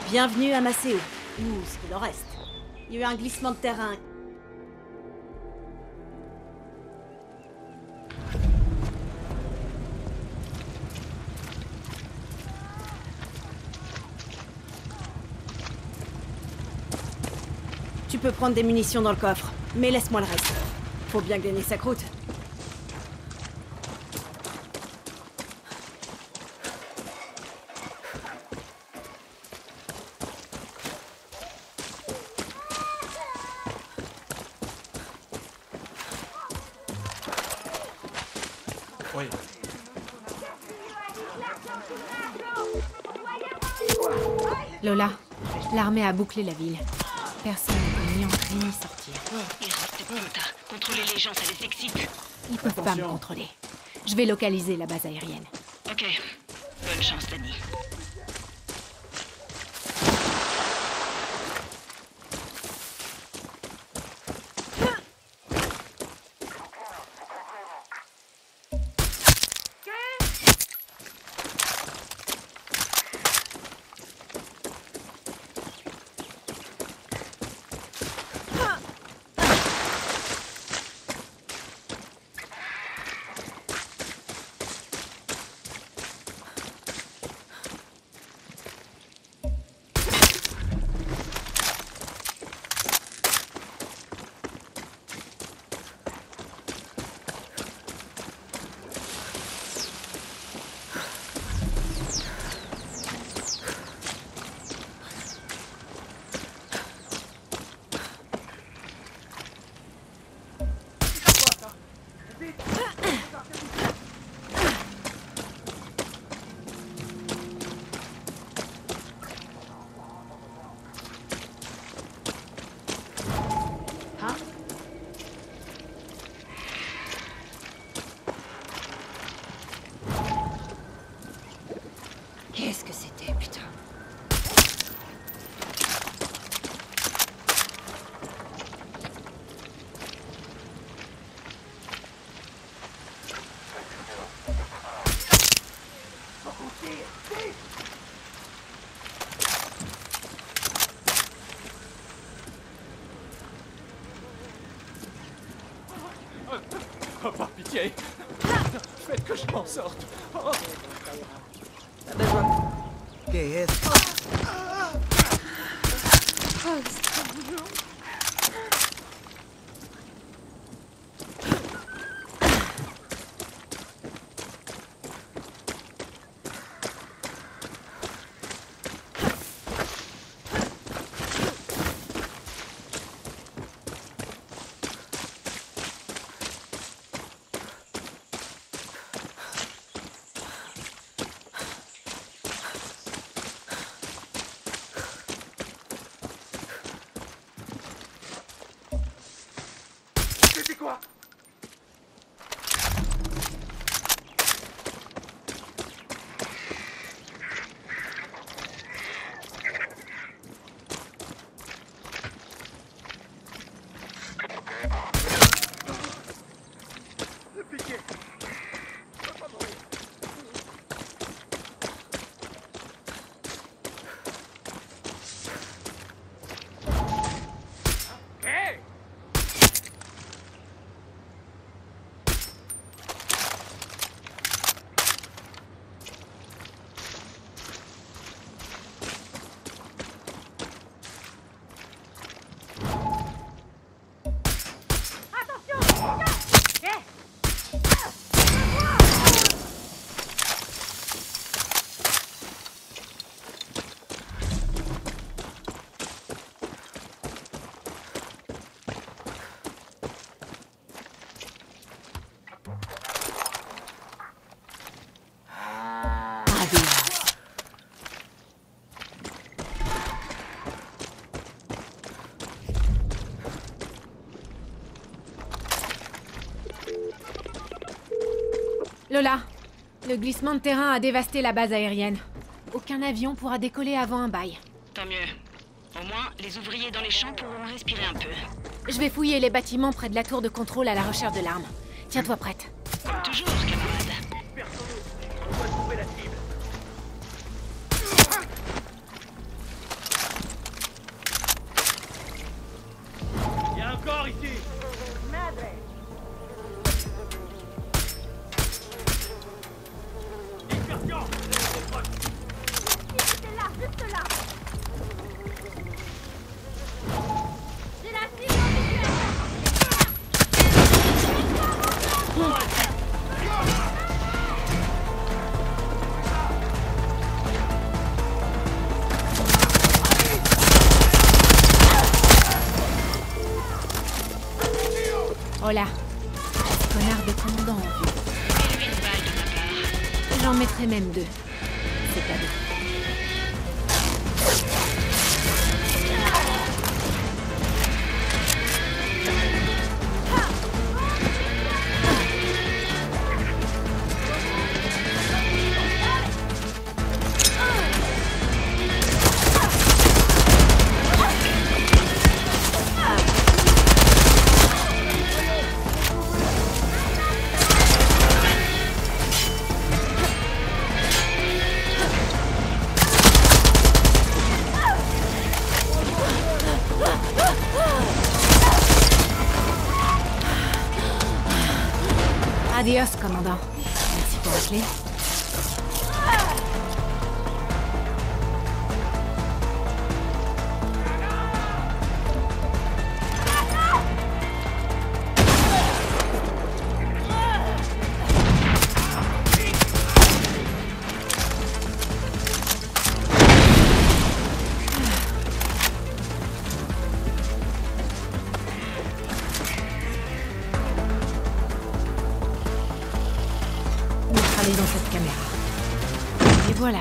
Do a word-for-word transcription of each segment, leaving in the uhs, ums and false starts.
Bienvenue à Maceo, ou ce qu'il en reste. Il y a eu un glissement de terrain. Tu peux prendre des munitions dans le coffre, mais laisse-moi le reste. Faut bien gagner sa croûte. Oui. Lola, l'armée a bouclé la ville. Personne ne peut ni entrer ni sortir. Il reste Punta. Contrôler les gens, ça les excite. Ils peuvent pas me contrôler. Je vais localiser la base aérienne. Ok. Bonne chance, Dani. Qu'est-ce que c'était, putain? Oh, par pitié. Faites que je m'en sorte. Oh. ¿Qué es? C'est quoi? Piqué. Hey! Lola, le glissement de terrain a dévasté la base aérienne. Aucun avion pourra décoller avant un bail. Tant mieux. Au moins, les ouvriers dans les champs pourront respirer un peu. Je vais fouiller les bâtiments près de la tour de contrôle à la recherche de l'arme. Tiens-toi prête. Comme toujours, camarade. On doit trouver la cible. Hola. Connard de commandant en vue. Élevez une balle de ma part. J'en mettrai même deux. C'est cadeau. Adios, commandant. Merci pour la clé. Aller dans cette caméra. Et voilà.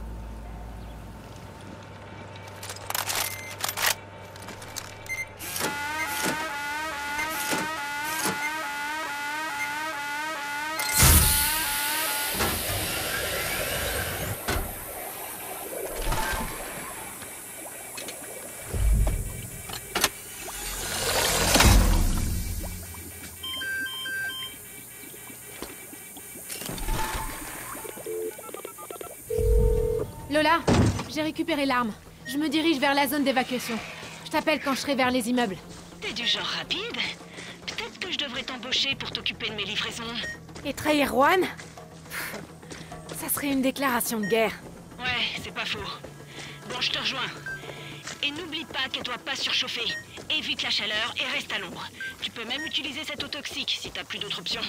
Lola, j'ai récupéré l'arme. Je me dirige vers la zone d'évacuation. Je t'appelle quand je serai vers les immeubles. T'es du genre rapide? Peut-être que je devrais t'embaucher pour t'occuper de mes livraisons. Et trahir Juan? Ça serait une déclaration de guerre. Ouais, c'est pas faux. Bon, je te rejoins. Et n'oublie pas qu'elle doit pas surchauffer. Évite la chaleur et reste à l'ombre. Tu peux même utiliser cette eau toxique si t'as plus d'autres options.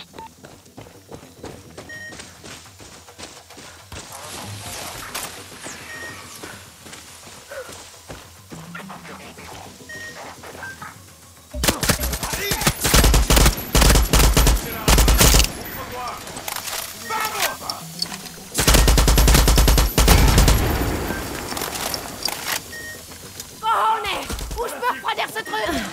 Où je peux refroidir ce truc?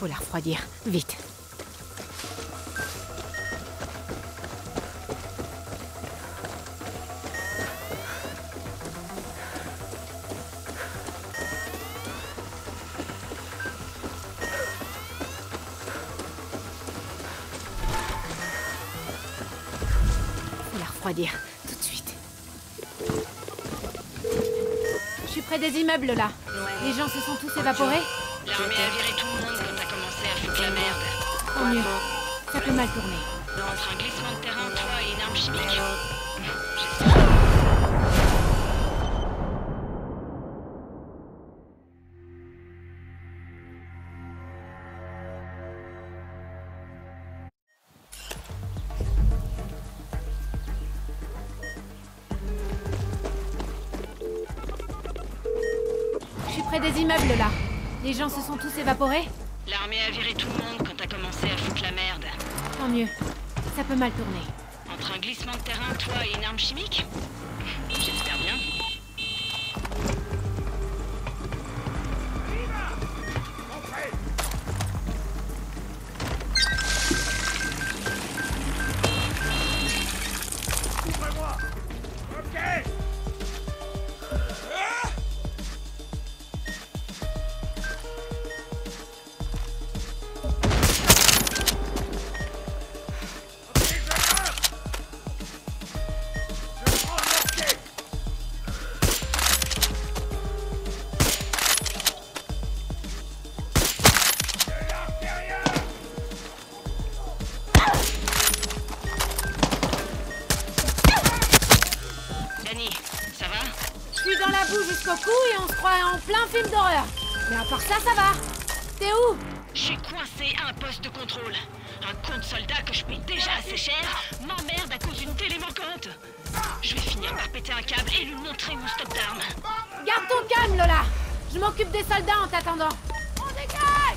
Faut la refroidir, vite. Faut la refroidir, tout de suite. Je suis près des immeubles, là. Les gens se sont tous évaporés? L'armée a viré tout le monde quand t'as commencé à foutre la merde. Tant mieux. Ça peut mal tourner. Entre un glissement de terrain, toi et une arme chimique. Je suis près des immeubles, là. Les gens se sont tous évaporés? L'armée a viré tout le monde quand t'as commencé à foutre la merde. Tant mieux. Ça peut mal tourner. Entre un glissement de terrain, toi et une arme chimique? J'espère bien. Ouvrez-moi. Ok. Danny, ça va? Je suis dans la boue jusqu'au cou et on se croit en plein film d'horreur. Mais à part ça, ça va. T'es où? Je suis coincé à un poste de contrôle. Un con de soldat que je paye déjà assez cher m'emmerde à cause d'une télé manquante. Je vais finir par péter un câble et lui montrer mon stop d'armes. Garde ton calme, Lola. Je m'occupe des soldats en t'attendant. On dégage!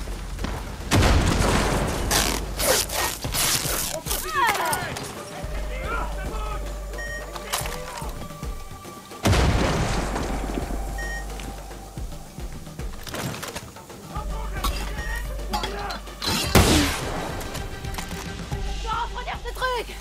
Je dois refroidir ce truc!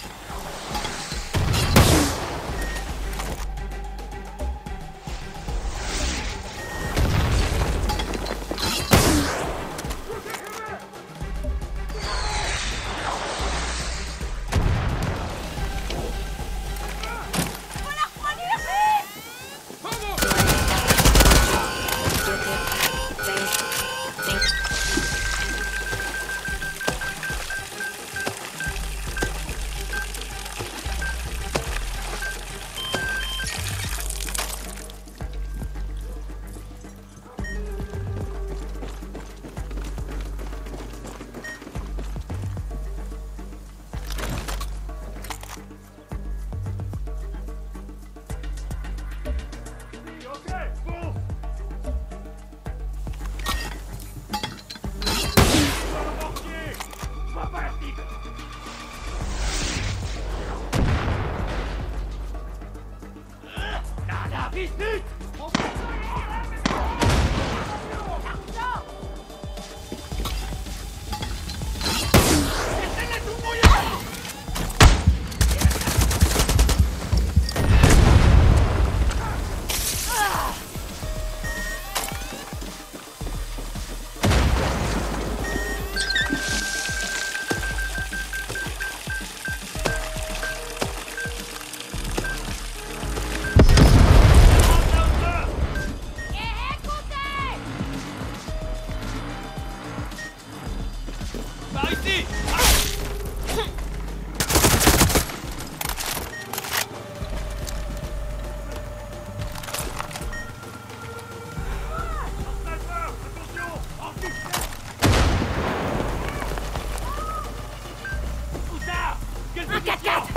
Un quatre quatre!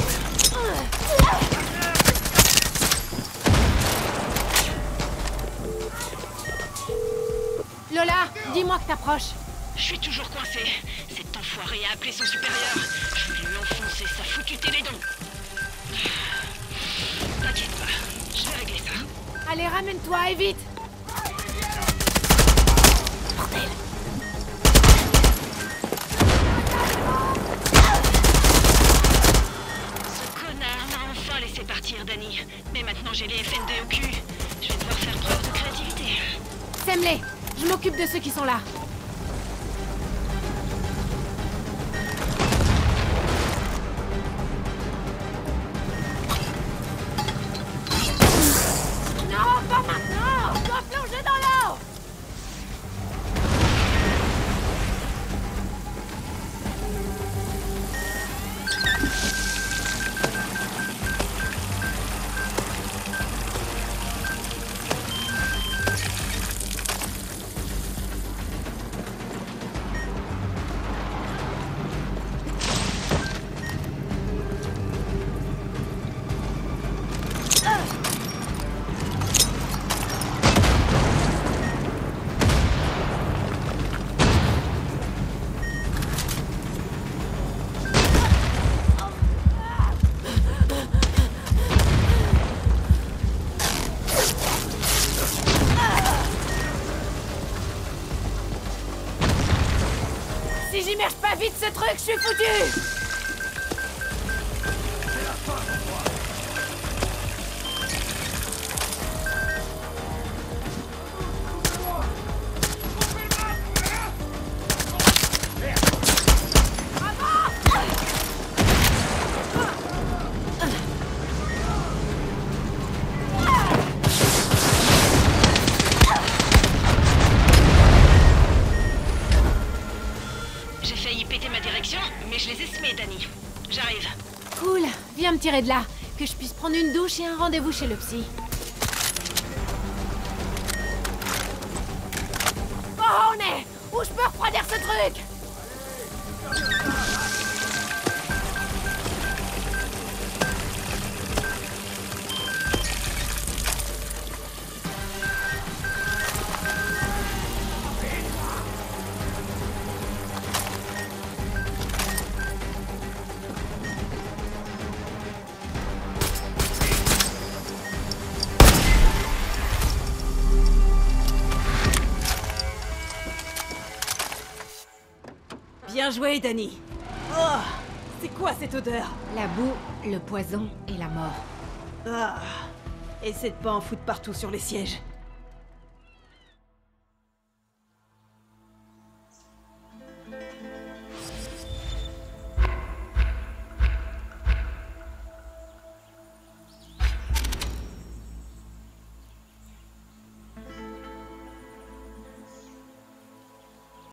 Lola, dis-moi que t'approches. Je suis toujours coincé. Cet enfoiré a appelé son supérieur. Je vais lui enfoncer sa foutue télé donc. T'inquiète pas, je vais régler ça. Allez, ramène-toi et vite! Bordel! j'ai les F N D au cul. Je vais devoir faire preuve de créativité. Sème-les. Je m'occupe de ceux qui sont là. Non, pas maintenant! Je dois plonger dans l'eau! Si j'immerge pas vite ce truc, je suis foutu! J'ai failli péter ma direction, mais je les ai semés, Dani. J'arrive. Cool. Viens me tirer de là. Que je puisse prendre une douche et un rendez-vous chez le psy. Oh, on est! Où je peux refroidir ce truc? Bien joué, Dani. Oh, c'est quoi cette odeur? La boue, le poison et la mort. Ah, essaie de pas en foutre partout sur les sièges.